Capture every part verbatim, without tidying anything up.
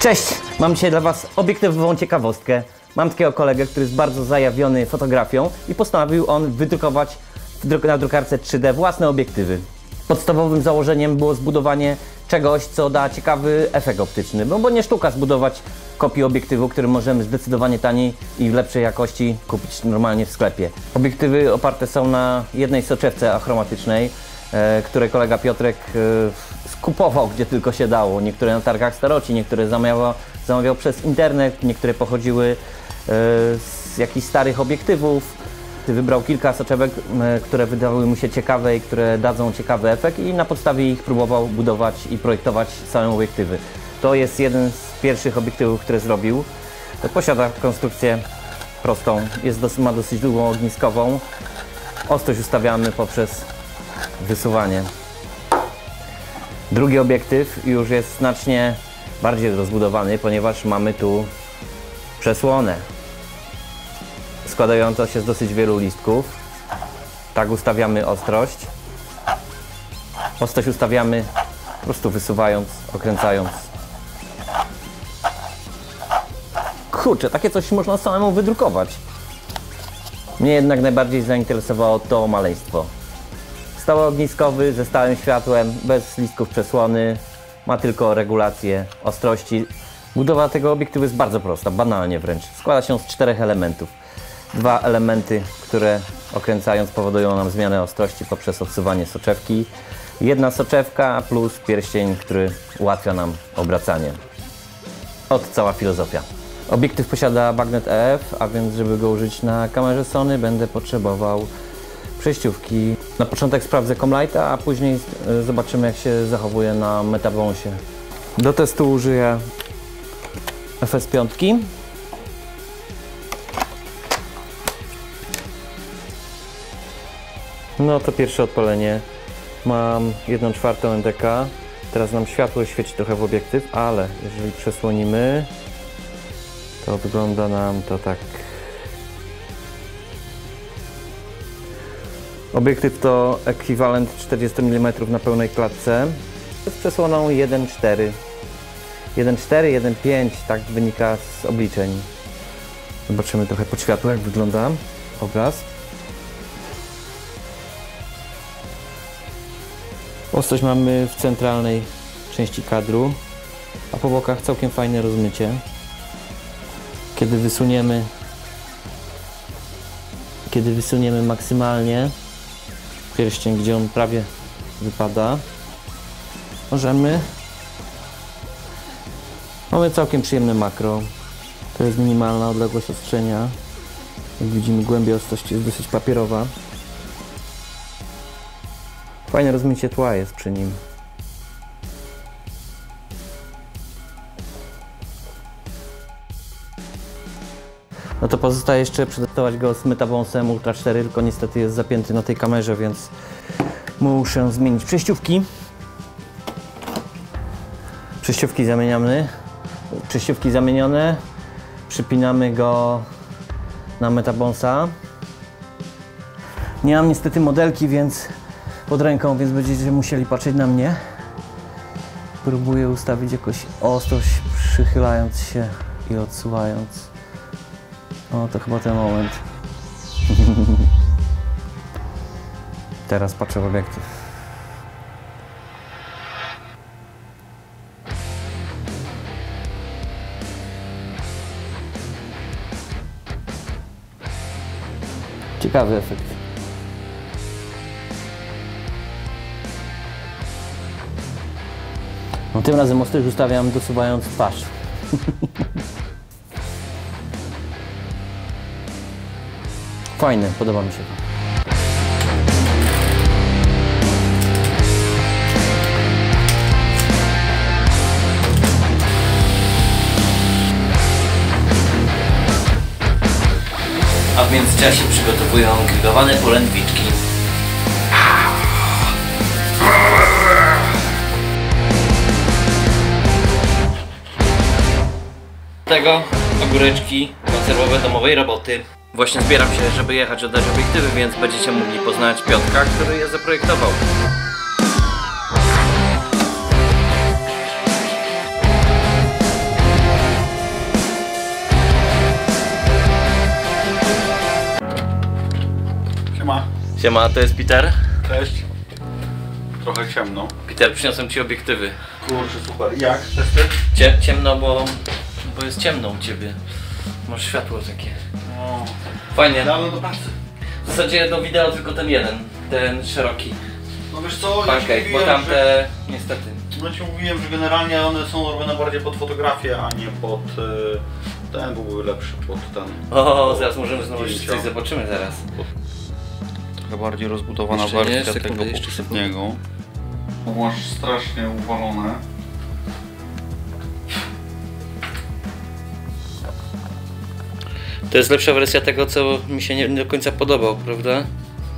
Cześć! Mam dzisiaj dla Was obiektywową ciekawostkę. Mam takiego kolegę, który jest bardzo zajawiony fotografią i postanowił on wydrukować na drukarce trzy D własne obiektywy. Podstawowym założeniem było zbudowanie czegoś, co da ciekawy efekt optyczny, no bo nie sztuka zbudować kopię obiektywu, który możemy zdecydowanie taniej i w lepszej jakości kupić normalnie w sklepie. Obiektywy oparte są na jednej soczewce achromatycznej, e, które kolega Piotrek e, skupował gdzie tylko się dało. Niektóre na targach staroci, niektóre zamawiał, zamawiał przez internet, niektóre pochodziły e, z jakichś starych obiektywów. Wybrał kilka soczewek, które wydawały mu się ciekawe i które dadzą ciekawy efekt i na podstawie ich próbował budować i projektować same obiektywy. To jest jeden z pierwszych obiektywów, które zrobił. Posiada konstrukcję prostą, jest dos ma dosyć długą ogniskową. Ostrość ustawiamy poprzez wysuwanie. Drugi obiektyw już jest znacznie bardziej rozbudowany, ponieważ mamy tu przesłonę składająca się z dosyć wielu listków. Tak ustawiamy ostrość. Ostrość ustawiamy po prostu wysuwając, okręcając. Kurczę, takie coś można samemu wydrukować. Mnie jednak najbardziej zainteresowało to maleństwo. Stały ogniskowy ze stałym światłem, bez listków przesłony. Ma tylko regulację ostrości. Budowa tego obiektywu jest bardzo prosta, banalnie wręcz. Składa się z czterech elementów. Dwa elementy, które okręcając powodują nam zmianę ostrości poprzez odsuwanie soczewki. Jedna soczewka plus pierścień, który ułatwia nam obracanie. Oto cała filozofia. Obiektyw posiada bagnet E F, a więc żeby go użyć na kamerze Sony będę potrzebował przejściówki. Na początek sprawdzę Comlighta, a później zobaczymy jak się zachowuje na Metabonsie. Do testu użyję F S pięć. No to pierwsze odpalenie. Mam jedną czwartą N D K. Teraz nam światło świeci trochę w obiektyw, ale jeżeli przesłonimy, to wygląda nam to tak. Obiektyw to ekwiwalent czterdzieści milimetrów na pełnej klatce z przesłoną jeden cztery. jeden cztery, jeden pięć, tak wynika z obliczeń. Zobaczymy trochę pod światło jak wygląda obraz. Ostrość mamy w centralnej części kadru, a po bokach całkiem fajne rozmycie. Kiedy wysuniemy, kiedy wysuniemy maksymalnie pierścień, gdzie on prawie wypada, możemy. Mamy całkiem przyjemne makro. To jest minimalna odległość ostrzenia. Jak widzimy, głębia ostrości jest dosyć papierowa. Fajne rozmycie tła jest przy nim. No to pozostaje jeszcze przetestować go z Metabonsem Ultra cztery, tylko niestety jest zapięty na tej kamerze, więc muszę zmienić przejściówki. Przejściówki zamieniamy. Przejściówki zamienione. Przypinamy go na Metabonsa. Nie mam niestety modelki, więc pod ręką, więc będziecie musieli patrzeć na mnie. Próbuję ustawić jakoś ostrość, przychylając się i odsuwając. O, to chyba ten moment. Teraz patrzę w obiektyw. Ciekawy efekt. No, tym razem ostrość ustawiam dosuwając twarz. Fajne, podoba mi się to. A w międzyczasie przygotowują grillowane polędwiczki. Tego ogóreczki konserwowe domowej roboty. Właśnie zbieram się, żeby jechać oddać obiektywy, więc będziecie mogli poznać Piotrka, który je zaprojektował. Siema, to jest Peter. Cześć. Trochę ciemno. Peter, przyniosłem ci obiektywy. Kurczę, super. Jak? Testy? Cie, ciemno, bo, bo jest ciemno u ciebie. Masz światło takie. O, Fajnie. dałem do pracy. W zasadzie do wideo tylko ten jeden, ten szeroki. No wiesz co, ja ci Pancake, bo mówiłem, tamte że, niestety. no ci mówiłem, że generalnie one są robione bardziej pod fotografię, a nie pod... y, ten byłby lepszy pod ten... O, zaraz możemy znowu jeszcze zdjęcia. coś zobaczymy zaraz. Trochę bardziej rozbudowana Jeszcze nie, wersja sekundę, tego jeszcze poprzedniego. Bo masz strasznie uwalone. To jest lepsza wersja tego, co mi się nie, nie do końca podobał, prawda? E,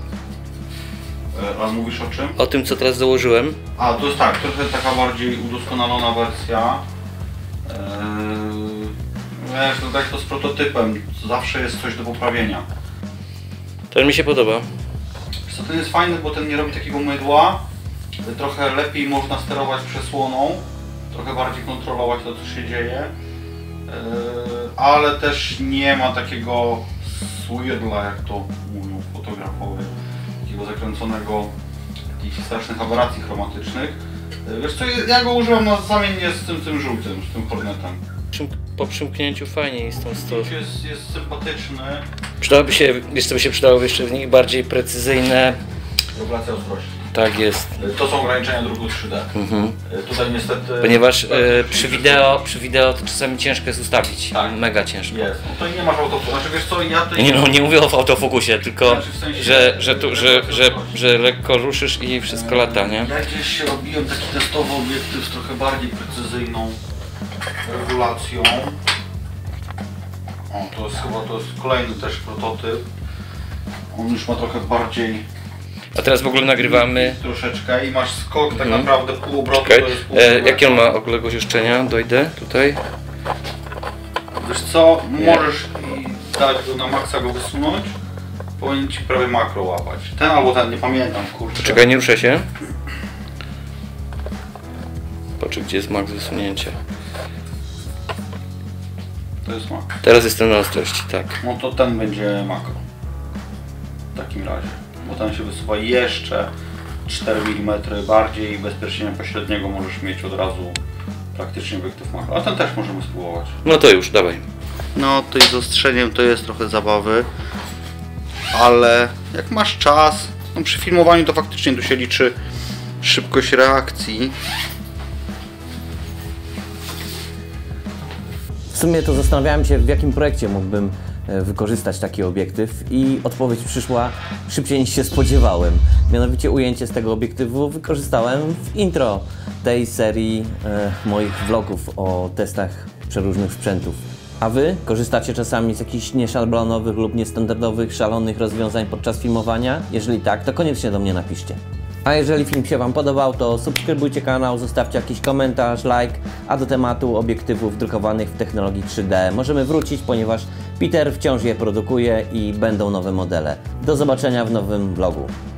A mówisz o czym? O tym, co teraz założyłem. A, to jest tak, trochę taka bardziej udoskonalona wersja. Eee, wiesz, no tak to z prototypem, zawsze jest coś do poprawienia. To mi się podoba. Wiesz co, ten jest fajny, bo ten nie robi takiego mydła. Trochę lepiej można sterować przesłoną, trochę bardziej kontrolować to, co się dzieje. Eee, ale też nie ma takiego swirla, jak to mówią fotografowie, takiego zakręconego, jakichś strasznych aberracji chromatycznych. Wiesz co, ja go używam na zamiennie z tym, tym żółtym, z tym Hornetem. Po przymknięciu fajnie jest tą stos. Jest, jest sympatyczny. Przydałoby się, wiesz co by się przydało jeszcze w nich bardziej precyzyjne. Regulacja ostrości. Tak jest. To są ograniczenia druku trzy D. Mhm. Tutaj niestety... Ponieważ tak, e, przy wideo, przy wideo to czasami ciężko jest ustawić. Tak. Mega ciężko. Jest. No to nie masz autofokusu. Znaczy wiesz co, ja tutaj... Nie, no, nie mówię o autofokusie, tylko Znaczy w sensie- że, że, tu, że, że, że lekko ruszysz i wszystko lata, nie? Ja gdzieś robiłem taki testowy obiektyw z trochę bardziej precyzyjną regulacją. O, to jest chyba to jest kolejny też prototyp. On już ma trochę bardziej... A teraz w ogóle nagrywamy. Troszeczkę i masz skok tak Mhm. naprawdę pół obrotu. Czekaj, To jest pół e, obrotu. jakie on ma odległość uszczenia? Dojdę tutaj. Wiesz co, możesz i dać go na maksa go wysunąć. Powinien ci prawie makro łapać. Ten albo ten, nie pamiętam, kurczę. Czekaj, nie ruszę się. Patrz, gdzie jest max wysunięcia. To jest makro. Teraz jestem na ostrości, tak. No to ten będzie makro. W takim razie. Bo ten się wysuwa jeszcze cztery milimetry bardziej i bez pierścienia pośredniego możesz mieć od razu praktycznie obiektyw makro. A ten też możemy spróbować. No to już, dawaj. No to i z ostrzeniem to jest trochę zabawy. Ale jak masz czas, no przy filmowaniu to faktycznie tu się liczy szybkość reakcji. W sumie to zastanawiałem się, w jakim projekcie mógłbym e, wykorzystać taki obiektyw i odpowiedź przyszła szybciej niż się spodziewałem. Mianowicie ujęcie z tego obiektywu wykorzystałem w intro tej serii e, moich vlogów o testach przeróżnych sprzętów. A Wy korzystacie czasami z jakichś nieszablonowych lub niestandardowych, szalonych rozwiązań podczas filmowania? Jeżeli tak, to koniecznie do mnie napiszcie. A jeżeli film się Wam podobał, to subskrybujcie kanał, zostawcie jakiś komentarz, like, a do tematu obiektywów drukowanych w technologii trzy D możemy wrócić, ponieważ Peter wciąż je produkuje i będą nowe modele. Do zobaczenia w nowym vlogu.